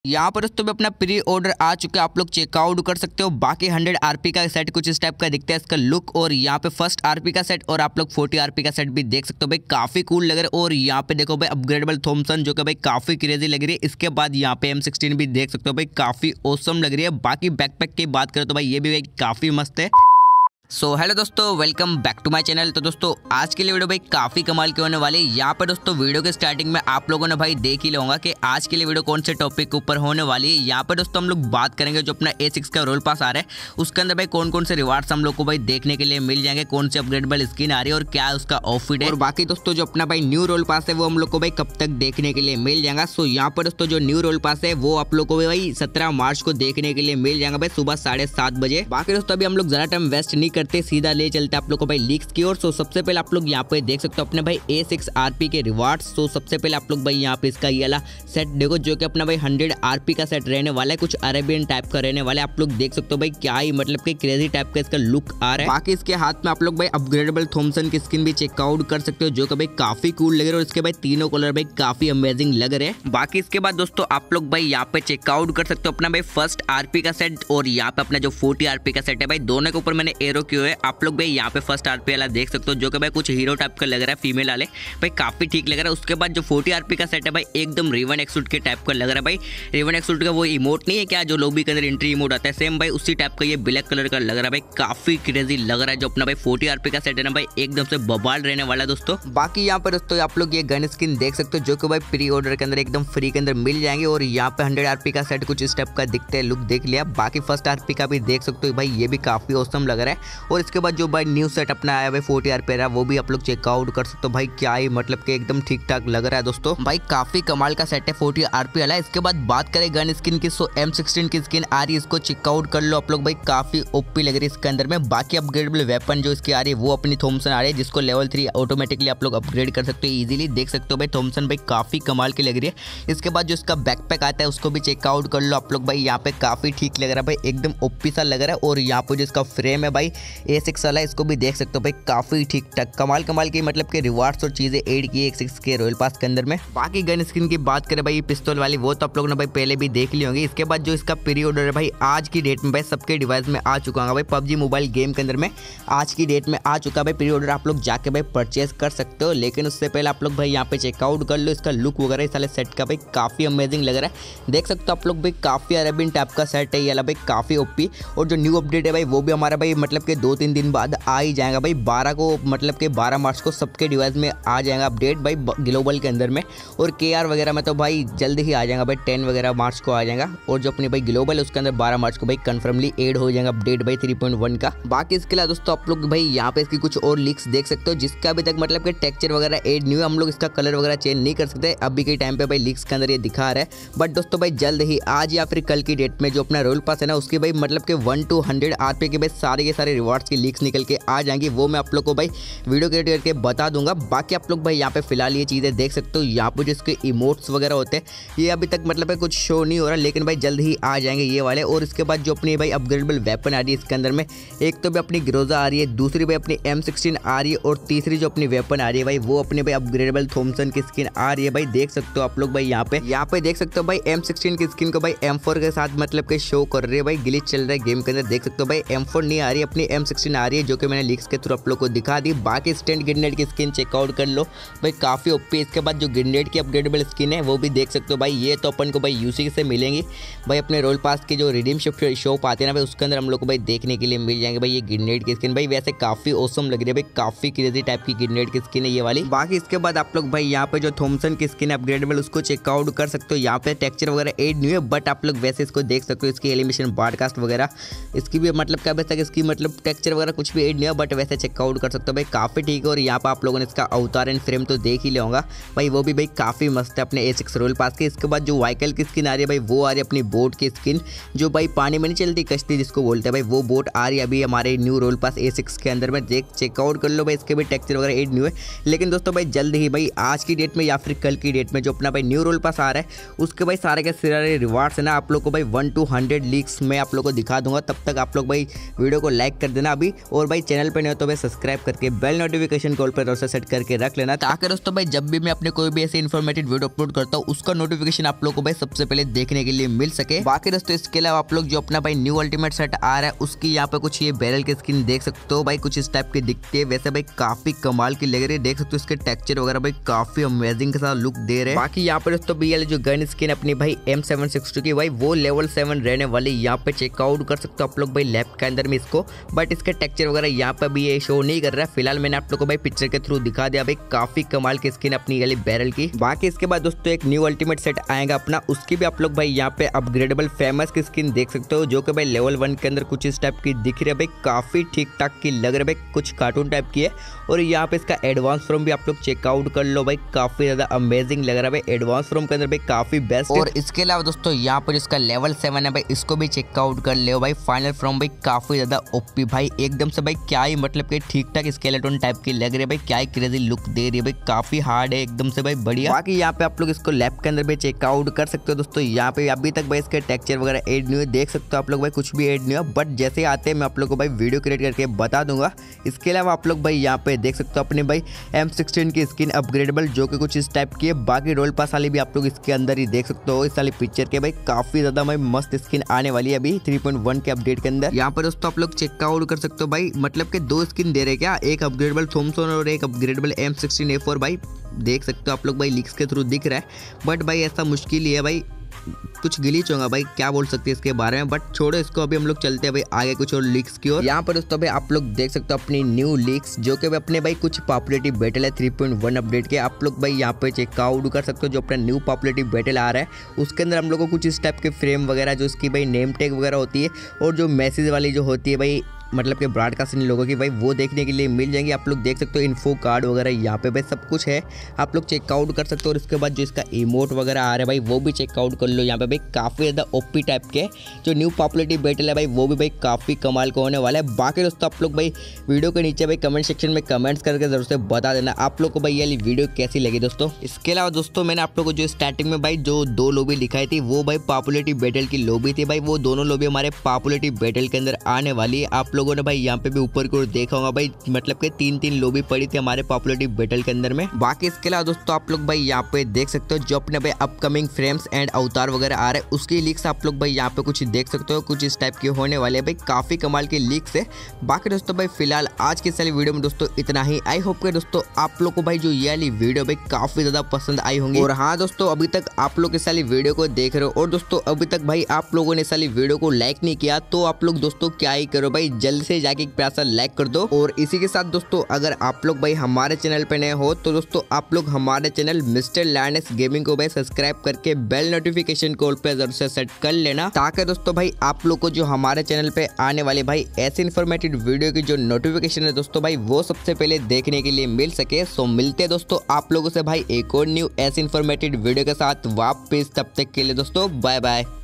यहाँ पर दोस्तों भी अपना प्री ऑर्डर आ चुका है, आप लोग चेकआउट कर सकते हो। बाकी 100 आरपी का सेट कुछ इस टाइप का दिखता है इसका लुक, और यहाँ पे फर्स्ट आरपी का सेट और आप लोग 40 आरपी का सेट भी देख सकते हो भाई, काफी कूल लग रहा है। और यहाँ पे देखो भाई अपग्रेडेबल थॉमसन जो कि भाई काफी क्रेजी लग रही है। इसके बाद यहाँ पे M16 भी देख सकते हो भाई, काफी औसम लग रही है। बाकी बैकपैक की बात करें तो भाई ये भी भाई काफी मस्त है। सो हेलो दोस्तों, welcome back to my channel. तो दोस्तों आज के लिए वीडियो भाई काफ़ी कमाल की होने वाली है। यहाँ पर दोस्तों वीडियो के स्टार्टिंग में आप लोगों ने भाई देख ही लूँगा कि आज के लिए वीडियो कौन से टॉपिक के ऊपर होने वाली है। यहाँ पर दोस्तों हम लोग बात करेंगे जो अपना A6 का रोल पास आ रहा है उसके अंदर भाई कौन कौन से रिवार्ड्स हम लोग को भाई देखने के लिए मिल जाएंगे, कौन से अपग्रेडेबल स्किन आ रही है और क्या उसका आउटफिट है। और बाकी दोस्तों जो अपना भाई न्यू रोल पास है वो हम लोग को भाई कब तक देखने के लिए मिल जाएगा। सो यहाँ पर दोस्तों जो न्यू रोल पास है वो आप लोग को भाई 17 मार्च को देखने के लिए मिल जाएगा भाई सुबह 7:30 बजे। बाकी दोस्तों अभी हम लोग ज़्यादा टाइम वेस्ट नहीं करते, सीधा ले चलते आप लोग को भाई लीक्स की ओर। सो सबसे पहले आप लोग यहाँ पे देख सकते हो अपने भाई A6 आरपी के रिवार्ड्स। सो सबसे पहले आप लोग भाई यहाँ पे इसका ये वाला सेट देखो जो कि अपना भाई 100 आरपी का सेट रहने वाला है, कुछ अरेबियन टाइप का रहने वाला है। आप लोग देख सकते हो भाई क्या ही मतलब कि क्रेजी टाइप का इसका लुक आ रहा है। बाकी इसके हाथ में आप लोग भाई अपग्रेडेबल थॉमसन की स्किन भी चेकआउट कर सकते हो जो कि भाई काफी कूल लग रहा है, और इसके भाई तीनों कलर भाई काफी अमेजिंग लग रहे हैं। बाकी इसके बाद दोस्तों आप लोग भाई यहाँ पे चेकआउट कर सकते हो अपना भाई फर्स्ट आरपी का सेट और यहाँ पे अपना जो 40 आरपी का सेट है भाई, दोनों के ऊपर मैंने एरो किए हुए। आप लोग भाई यहाँ पे फर्स्ट आरपी वाला देख सकते हो जो कि भाई कुछ हीरो टाइप का लग रहा है, फीमेल वाले भाई काफी ठीक लग रहा है। उसके बाद जो 40 आरपी का सेट है भाई एकदम रेवन एक्सूट के टाइप का लग रहा है भाई। रेवन एक्सूट का वो इमोट नहीं है क्या जो लॉबी के अंदर एंट्री इमोट आता है, सेम भाई उसी टाइप का ये ब्लैक कलर का लग रहा है भाई, काफी क्रेजी लग रहा है। जो अपना भाई 40 आरपी का सेट है ना भाई एकदम से बवाल रहने वाला है दोस्तों। बाकी यहाँ पर दोस्तों आप लोग ये गन स्किन देख सकते हो जो कि भाई प्री ऑर्डर के अंदर एकदम फ्री के अंदर मिल जाएंगे, और यहाँ पे 100 आरपी का सेट कुछ इस टाइप का दिखता है, लुक देख लिया। बाकी फर्स्ट आरपी का भी देख सकते हो भाई, ये भी काफी औसम लग रहा है। और इसके बाद जो भाई न्यू सेट अपना आया भाई 40 आरपी वो भी आप लोग चेकआउट कर सकते हो भाई, क्या ही मतलब कि एकदम ठीक ठाक लग रहा है दोस्तों। भाई काफी कमाल का सेट है 40 आरपी वाला। इसके बाद बात करें गन स्किन की, सो M16 की स्किन आ रही है, इसको चेकआउट कर लो आप लोग भाई, काफी ओपी लग रही है इसके अंदर में। बाकी अपग्रेडेबल वेपन जो इसकी आ रही है वो अपनी थॉमसन आ रही है, जिसको लेवल 3 ऑटोमेटिकली आप लोग अपग्रेड कर सकते हो इजीली। देख सकते हो भाई थॉमसन भाई काफी कमाल की लग रही है। इसके बाद जो इसका बैकपैक आता है उसको भी चेकआउट कर लो आप लोग भाई, यहाँ पे काफी ठीक लग रहा है भाई, एकदम ओपी सा लग रहा है। और यहाँ पे जो इसका फ्रेम है भाई A6 वाला, इसको भी देख सकते हो भाई काफी ठीक ठाक कमाल की मतलब के रिवार्ड्स और चीजें ऐड की A6 के रॉयल पास के अंदर में। बाकी गन स्किन की बात करें भाई पिस्तौल वाली, वो तो आप लोगों ने भाई पहले भी देख ली होंगी। इसके बाद जो इसका प्री ऑर्डर है भाई आज की डेट में भाई सबके डिवाइस में आ चुका है भाई, PUBG मोबाइल गेम के अंदर में आज की डेट में आ चुका भाई प्री ऑर्डर, आप लोग जाके भाई परचेज कर सकते हो। लेकिन उससे पहले आप लोग भाई यहाँ पे चेकआउट कर लो इसका लुक वगैरह, इस वाले सेट का भाई काफी अमेजिंग लग रहा है। देख सकते हो आप लोग भाई काफी अरेबियन टाइप का सेट है ये वाला भाई, काफी ओपी। और जो न्यू अपडेट है भाई वो भी हमारा भाई मतलब के 2-3 दिन बाद आ ही जाएगा भाई, 12 को मतलब के 12 मार्च को सबके डिवाइस में आ जाएगा अपडेट भाई ग्लोबल के अंदर में। और KR वगैरह में तो भाई जल्द ही आ जाएगा भाई, 10 वगैरह मार्च को आ जाएगा। और जो अपनी भाई ग्लोबल है उसके अंदर 12 मार्च को भाई कंफर्मली ऐड हो जाएगा अपडेट भाई 3.1 का। बाकी इसके अलावा दोस्तों आप लोग भाई यहाँ पे इसकी कुछ और लीक्स देख सकते हो, जिसका अभी तक मतलब कि टेक्सचर वगैरह ऐड नहीं है, हम लोग इसका कलर वगैरह चेंज नहीं कर सकते अभी के टाइम पे भाई, लीक्स के अंदर ये दिखा रहा है। बट दोस्तों भाई जल्द ही आज या फिर कल की डेट में जो अपना रोल पास है ना उसकी भाई मतलब कि 1 to 100 आरपी के भाई सारे के सारे रिवार्ड्स की लीक्स निकल के आ जाएंगी, वो मैं आप लोग को भाई वीडियो क्रिएट करके बता दूंगा। बाकी आप लोग भाई यहाँ पे फिलहाल ये चीज़ें देख सकते हो, यहाँ पे जिसके इमोट्स वगैरह होते हैं ये अभी तक मतलब कुछ शो नहीं हो रहा, लेकिन भाई जल्द ही आ जाएंगे ये वाले। और इसके बाद जो अपनी भाई अपग्रेडेबल वेपन आ रही है इसके अंदर में, एक तो भी अपनी ग्रोजा आ रही है, दूसरी भाई अपनी M16 आ रही है, और तीसरी जो अपनी वेपन आ रही है भाई वो अपनी भाई अपग्रेडेबल थॉमसन की स्किन आ रही है भाई। देख सकते हो आप लोग भाई यहाँ पे देख सकते हो भाई M16 की स्किन को भाई M4 के साथ मतलब के शो कर रही है भाई, ग्लिच चल रहा है गेम के अंदर। देख सकते हो भाई M4 नहीं आ रही, अपनी M16 आ रही है जो कि मैंने लीक्स के थ्रू आप लोग को दिखा दी। बाकी स्टैंड ग्रेनेड की स्किन चेकआउट कर लो भाई, काफी ओपी। इसके बाद जो ग्रेनेड की अपग्रेडेबल स्किन है वो भी देख सकते हो भाई, ये तो अपन को भाई यूसी से मिलेंगी भाई, अपने रोल पास की जो रिडीम शॉप आते हैं ना भाई उसके अंदर हम लोग को भाई देखने के लिए मिल जाएंगे भाई ये ग्रेनेड की स्किन भाई, वैसे काफी औसम लग रही है भाई, काफी क्रेजी टाइप की ग्रेनेड की स्किन है ये वाली। बाकी इसके बाद आप लोग भाई यहाँ पे जो थॉमसन की स्किन अपग्रेडेबल उसको चेकआउट कर सकते हो, यहाँ पे टेक्सचर वगैरह ऐड नहीं है, बट आप लोग वैसे इसको देख सकते हो, इसकी एलिमिनेशन ब्रॉडकास्ट वगैरह इसकी भी मतलब क्या तक इसकी मतलब टेक्सचर वगैरह कुछ भी ऐड नहीं है, बट वैसे चेकआउट कर सकते हो भाई, काफी ठीक है। और यहाँ पे आप लोगों ने इसका अवतार एंड फ्रेम तो देख ही लेगा भाई, वो भी भाई काफी मस्त है अपने A6 रोल पास के। इसके बाद जो वाइकल की स्किन आ रही है भाई वो आ रही है अपनी बोट की स्किन, जो भाई पानी में नहीं चलती कश्ती जिसको बोलते हैं भाई, वो बोट आ रही है अभी हमारे न्यू रोल पास A6 के अंदर में। देख चेकआउट कर लो भाई, इसके भी टेक्सचर वगैरह ऐड नहीं हुए। लेकिन दोस्तों भाई जल्द ही भाई आज की डेट में या फिर कल की डेट में जो अपना भाई न्यू रोल पास आ रहा है उसके भाई सारे के सारे रिवार्ड्स है ना आप लोग को भाई 1 to 100 लीक्स में आप लोग को दिखा दूंगा। तब तक आप लोग भाई वीडियो को लाइक कर देना अभी, और भाई चैनल पे नहीं हो तो भाई सब्सक्राइब करके बेल नोटिफिकेशन कॉल पर सेट करके रख लेना, ताकि दोस्तों भाई जब भी मैं अपने कोई भी ऐसे इन्फॉर्मेटिव वीडियो अपलोड करता हूँ उसका नोटिफिकेशन आप लोगों को भाई सबसे पहले देखने के लिए मिल सके। बाकी दोस्तों इसके अलावा आप लोग जो अपना भाई न्यू अल्टीमेट सेट आ रहा है उसकी यहाँ पे कुछ ये बैरल की स्किन देख सकते हो भाई, कुछ इस टाइप की दिखती है। वैसे भाई काफी कमाल की लग रही है, देख सकते हो इसके टेक्सचर वगैरह भाई काफी अमेजिंग के साथ लुक दे रहे हैं। बाकी यहाँ पे दोस्तों भी जो गन स्किन अपनी भाई M762 की भाई वो लेवल 7 रहने वाली, यहाँ पे चेकआउट कर सकते हो आप लोग भाई लैब के अंदर में इसको, बट इसके टेक्सचर वगैरह यहाँ पे भी ये शो नहीं कर रहा है। फिलहाल मैंने आप लोग को भाई पिक्चर के थ्रू दिखा दिया भाई, काफी कमाल की स्किन अपनी वाली बैरल की। बाकी इसके बाद दोस्तों एक न्यू अल्टीमेट सेट आएगा अपना, उसकी भी आप लोग भाई यहाँ पे अपग्रेडेबल फेमस की स्किन देख सकते हो, जो कि भाई लेवल 1 के अंदर कुछ इस टाइप की दिख रही है भाई, काफी ठीक ठाक की लग रही है भाई, कुछ कार्टून टाइप की है। और यहाँ पे इसका एडवांस फॉर्म भी आप लोग चेकआउट कर लो भाई, काफी ज्यादा अमेजिंग लग रहा है भाई, एडवांस फॉर्म के अंदर भाई काफी बेस्ट। और इसके अलावा दोस्तों यहाँ पर इसका लेवल 7 है भाई, इसको भी चेकआउट कर ले भाई, फाइनल फॉर्म भाई काफी ज्यादा ओपी भाई, एकदम से भाई क्या ही मतलब कि ठीक ठाक स्केलेटन टाइप की लग रही है भाई, क्या ही क्रेजी लुक दे रही है भाई, काफी हार्ड है एकदम से भाई बढ़िया। बाकी यहाँ पे आप लोग इसको लैब के अंदर भी चेकआउट कर सकते हो दोस्तों, यहाँ पे अभी तक भाई इसके टेक्सचर वगैरह ऐड नहीं हुए, देख सकते हो आप लोग भाई कुछ भी ऐड नहीं हुआ, बट जैसे आते हैं मैं आप लोग को भाई वीडियो क्रिएट करके बता दूंगा। इसके अलावा आप लोग भाई यहाँ पे देख सकते हो अपने भाई M16 की स्किन अपग्रेडेबल, जो कि कुछ इस टाइप की है। बाकी रोल पास वाली भी आप लोग इसके अंदर ही देख सकते हो, इस वाली पिक्चर के भाई काफी ज्यादा भाई मस्त स्किन आने वाली है अभी 3.1 के अपडेट के अंदर। यहाँ पर दोस्तों आप लोग चेकआउट कर सकते हो भाई, मतलब कि 2 स्किन दे रहे क्या, एक अपग्रेडेबल थॉमसन और एक अपग्रेडेबल M16A4 भाई, देख सकते हो आप लोग भाई लीक्स के थ्रू दिख रहा है, बट भाई ऐसा मुश्किल ही है भाई, कुछ गिलीच होगा भाई, क्या बोल सकते हैं इसके बारे में, बट छोड़ो इसको, अभी हम लोग चलते हैं भाई आगे कुछ और लीक्स की ओर। यहाँ पर दोस्तों भाई आप लोग देख सकते हो अपनी न्यू लीक्स, जो कि अपने भाई कुछ पॉपुलैरिटी बैटल है 3.1 अपडेट के, आप लोग भाई यहाँ पे चेकआउट कर सकते हो। जो अपना न्यू पॉपुलैरिटी बैटल आ रहा है उसके अंदर हम लोग को कुछ इस टाइप के फ्रेम वगैरह, जो इसकी भाई नेम टैग वगैरह होती है, और जो मैसेज वाली जो होती है भाई, मतलब कि ब्रॉडकास्टिंग लोगों की भाई, वो देखने के लिए मिल जाएंगे। आप लोग देख सकते हो इन्फो कार्ड वगैरह यहाँ पे भाई सब कुछ है, आप लोग चेकआउट कर सकते हो। और इसके बाद जो इसका इमोट वगैरह आ रहा है भाई वो भी चेकआउट कर लो, यहाँ पे भाई काफ़ी ज़्यादा ओपी टाइप के जो न्यू पॉपुलैरिटी बैटल है भाई वो भी भाई काफ़ी कमाल का होने वाला है। बाकी दोस्तों आप लोग भाई वीडियो के नीचे भाई कमेंट सेक्शन में कमेंट्स करके जरूर से बता देना आप लोग को भाई ये वीडियो कैसी लगी दोस्तों। इसके अलावा दोस्तों मैंने आप लोग को जो स्टार्टिंग में भाई जो 2 लॉबी दिखाई थी वो भाई पॉपुलैरिटी बैटल की लॉबी थी भाई, वो दोनों लॉबी हमारे पॉपुलैरिटी बैटल के अंदर आने वाली है। आप लोगों ने भाई यहाँ पे ऊपर की ओर देखा होगा भाई, मतलब कि 3 लॉबी पड़ी थी हमारे पॉपुलैरिटी बैटल के अंदर में। बाकी इसके अलावा दोस्तों आप लोग भाई यहाँ पे देख सकते हो जो अपने भाई अपकमिंग फ्रेम्स एंड अवतार वगैरह आ रहे हैं उसकी लीक्स आप लोग भाई यहाँ पे कुछ देख सकते हो, कुछ इस टाइप की होने वाले है भाई, काफी कमाल की लीक्स है। बाकी दोस्तों भाई फिलहाल आज की सारी वीडियो में दोस्तों इतना ही। आई होप के दोस्तों आप लोग को भाई जो ये वाली वीडियो भाई काफी ज्यादा पसंद आई होंगी। और हाँ दोस्तों अभी तक आप लोग इस वाली वीडियो को देख रहे हो और दोस्तों अभी तक भाई आप लोगों ने इस वाली वीडियो को लाइक नहीं किया, तो आप लोग दोस्तों क्या ही करो भाई, जल्द से जाके एक प्यारा सा लाइक कर दो। और इसी के साथ दोस्तों अगर आप लोग भाई हमारे चैनल पे नए हो तो दोस्तों आप लोग हमारे चैनल मिस्टर लैंडस गेमिंग को भाई सब्सक्राइब करके बेल नोटिफिकेशन कॉल पे जरूर से सेट कर लेना, ताकि दोस्तों भाई आप लोग को जो हमारे चैनल पे आने वाले भाई ऐसे इन्फॉर्मेटिव वीडियो की जो नोटिफिकेशन है दोस्तों भाई वो सबसे पहले देखने के लिए मिल सके। सो मिलते हैं दोस्तों आप लोगों से भाई एक और न्यू ऐसे इन्फॉर्मेटिव वीडियो के साथ वापस, तब तक के लिए दोस्तों बाय बाय।